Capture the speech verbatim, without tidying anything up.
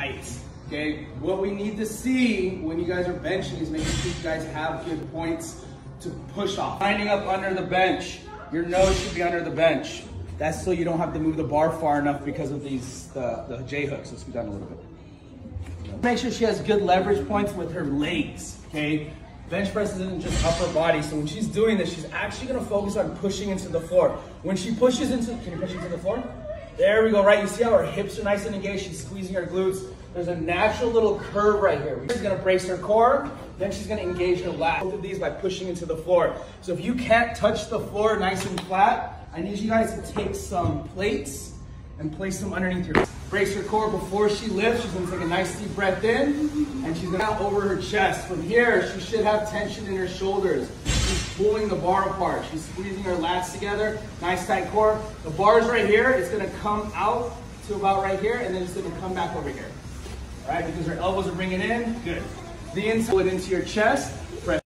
tight. Okay, what we need to see when you guys are benching is making sure you guys have good points to push off. Lining up under the bench, your nose should be under the bench. That's so you don't have to move the bar far enough because of these the, the J hooks. Let's go down a little bit. Make sure she has good leverage points with her legs, okay? Bench press isn't just upper body, so when she's doing this, she's actually gonna focus on pushing into the floor. When she pushes into, can you push into the floor? There we go, right? You see how her hips are nice and engaged? She's squeezing her glutes. There's a natural little curve right here. She's gonna brace her core, then she's gonna engage her lat. Both of these by pushing into the floor. So if you can't touch the floor nice and flat, I need you guys to take some plates and place them underneath your brace her core before she lifts. She's gonna take a nice deep breath in, and she's gonna over her chest. From here, she should have tension in her shoulders. She's pulling the bar apart. She's squeezing her lats together. Nice tight core. The bar's right here. It's gonna come out to about right here, and then it's gonna come back over here. All right, because her elbows are bringing in. Good. The inside into your chest.